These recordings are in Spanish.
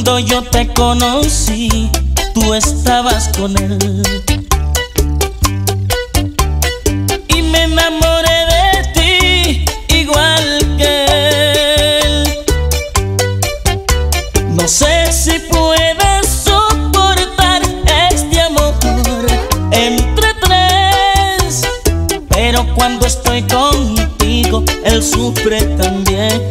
Cuando yo te conocí, tú estabas con él y me enamoré de ti igual que él. No sé si puedes soportar este amor entre tres, pero cuando estoy contigo, él sufre también.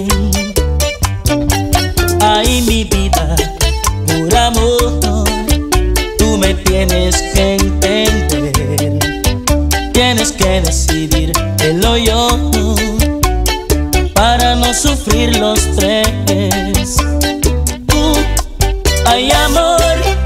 Ay, mi vida, por amor, tú me tienes que entender. Tienes que decidir, él o yo, para no sufrir los tres. Tú, ay, amor,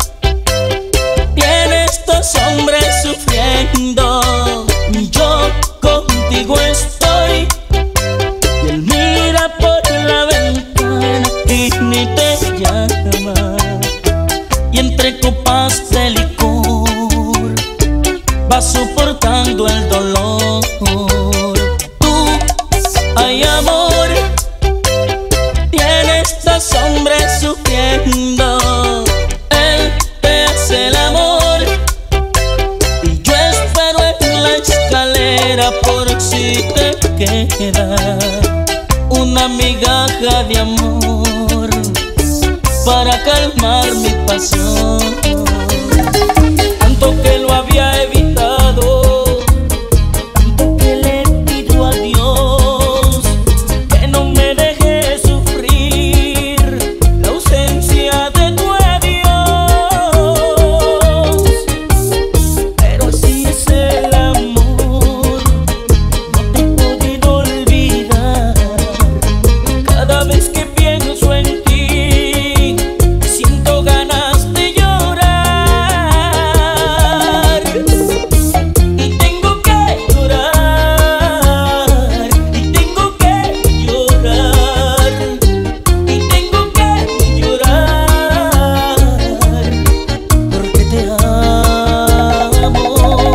tienes dos hombres sufriendo. Yo contigo estoy, y él mira por la ventana y ni te llama. Y entre copas de licor va soportando el dolor. Tú, ay, amor, tienes dos hombres sufriendo. Él te hace el amor y yo espero en la escalera por si te queda una migaja de amor para calmar mi pasión. Tanto que lo había evitado, tanto que le pido a Dios que no me deje sufrir la ausencia de tu adiós. Pero así es el amor, no te he podido olvidar. Cada vez que pienso en ti, siento ganas de llorar. Y tengo que llorar, y tengo que llorar, y tengo que llorar, porque te amo.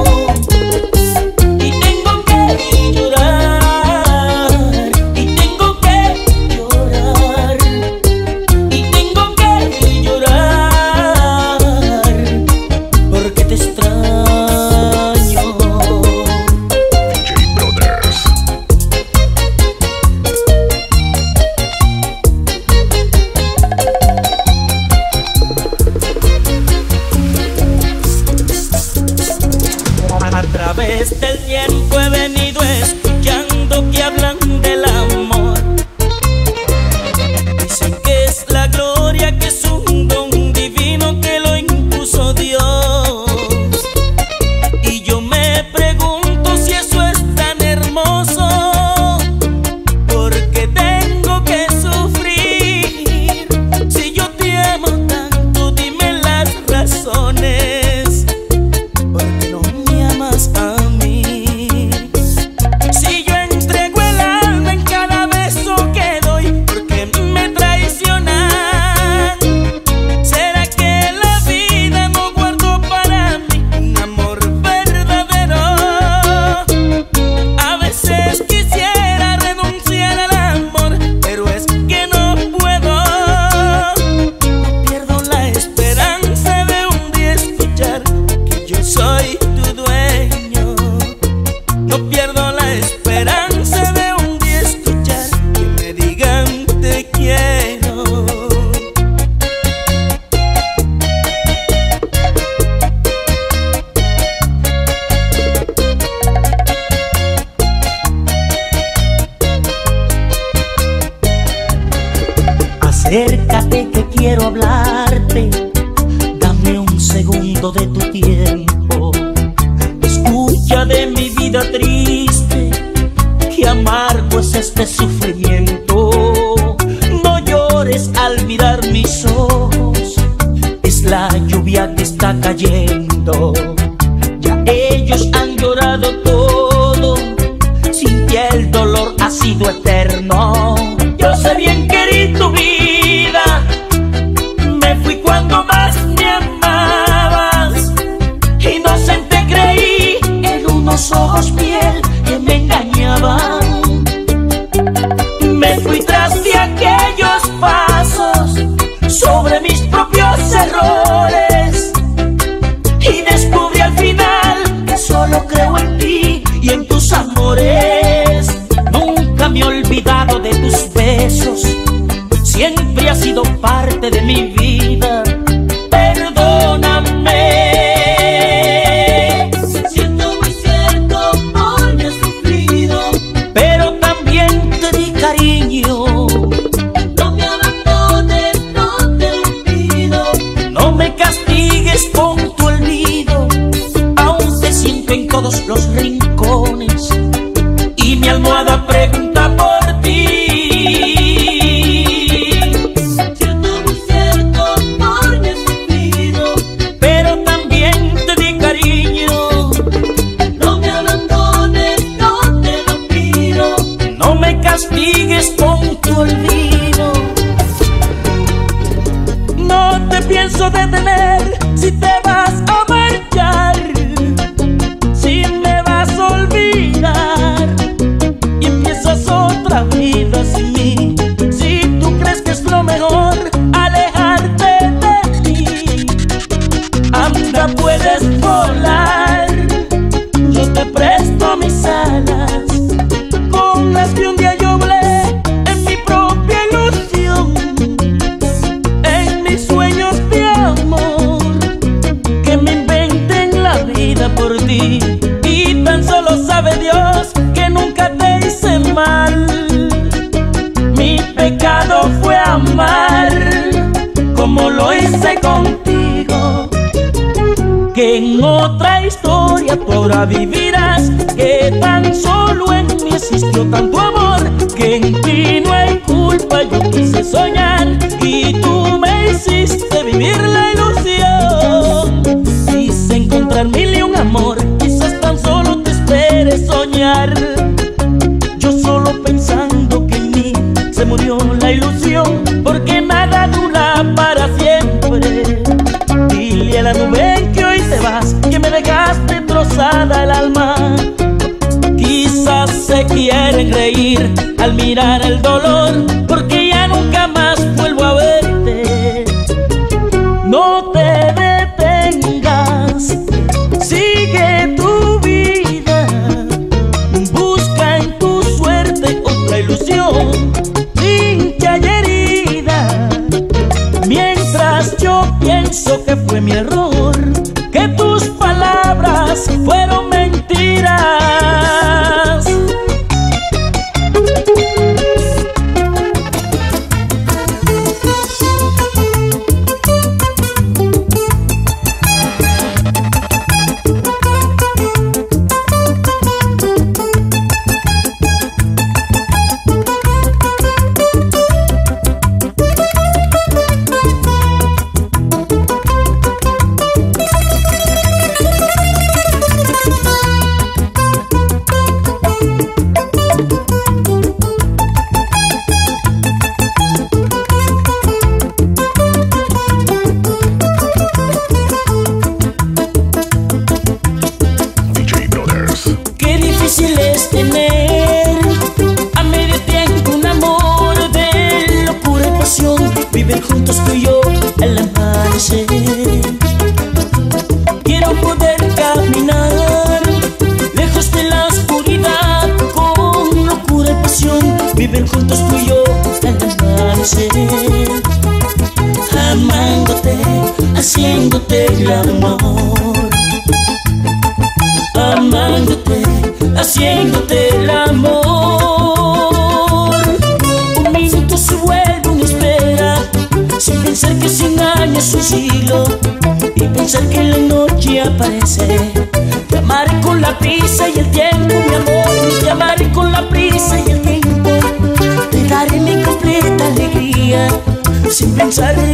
Y tengo que llorar, y tengo que llorar, y tengo que llorar, porque te extraño. DJ Brothers. A través del tiempo he venido escuchando que hablan del amor. Dicen que es la gloria, que es un don divino que lo impuso Dios. Y yo me pregunto si eso es tan hermoso, ¿por qué tengo que sufrir? Si yo te amo tanto, dime las razones. ¿Por qué no me amas a mí? Si yo entrego el alma en cada beso que doy, ¿por qué me traicionan? ¿Será que la vida no guardó para mí un amor verdadero? A veces quisiera renunciar al amor, pero es que no puedo. No pierdo la esperanza de un día escuchar que yo soy tu dueño. No pierdo la esperanza de un día escuchar que me digan te quiero. Acércate que quiero hablarte, dame un segundo de tu tiempo. Escucha de mi vida triste, que amargo es este sufrimiento. No llores al mirar mis ojos, es la lluvia que está cayendo. Ya ellos han llorado todo, sin ti el dolor ha sido eterno. Yo sé bien que di tu vida, me fui cuando más me amabas. Inocente creí en unos ojos piel que me engañaban. Me fui tras de aquellos pasos sobre siempre has sido parte de mi vida. Perdóname. Siento muy cierto porque he sufrido, Pero también te di cariño. no me abandones, no te lo pido. No me castigues con tu olvido. Aún te siento en todos los rincones y mi almohada pregunta por ti. Siento muy cierto porque he sufrido, Pero también te di cariño. no me abandones, no te lo pido. No me castigues con tu olvido. No te pienso detener si te vas a marchar, si me vas a olvidar y empiezas otra vida sin mí. Si tú crees que es lo mejor alejarte de mí, anda, puedes volar. Yo te presto mis alas, con las que un día yo volé en mi propia ilusión, en mis sueños de amor, que me inventen la vida por ti. Y tan solo sabe Dios que nunca te hice mal. Mi pecado fue amar como lo hice contigo. Que en otra historia tú ahora vivirás, que tan solo en mí existió tanto amor, que en ti no hay culpa. Yo quise soñar y tú me hiciste vivir la ilusión. Quise encontrar mil y un amor, quizás tan solo te espere soñar. Yo solo pensando que en mí se murió la ilusión, porque nada dura para siempre. Dile a la nube en que hoy te vas, que me dejaste trozada el alma. Quizás se quieren reír al mirar el dolor, porque ya nunca más vuelvo a verte. No te detengas, sigue tu vida, busca en tu suerte otra ilusión, hincha y herida. Mientras yo pienso que fue mi error, que tus palabras fueron mentiras. DJ Brothers. Qué difícil es tener a medio tiempo un amor de locura y pasión, vivir juntos tú y yo al amanecer. Quiero poder caminar lejos de la oscuridad con locura y pasión, vivir juntos tú y yo al amanecer. Amándote, haciéndote el amor, amándote, haciéndote el amor. Un minuto se vuelve una espera, sin pensar que 100 años es un siglo, y pensar que la noche aparece. Te amaré con la prisa y el tiempo, mi amor, te amaré con la prisa y el tiempo. Te daré mi completa alegría, sin pensar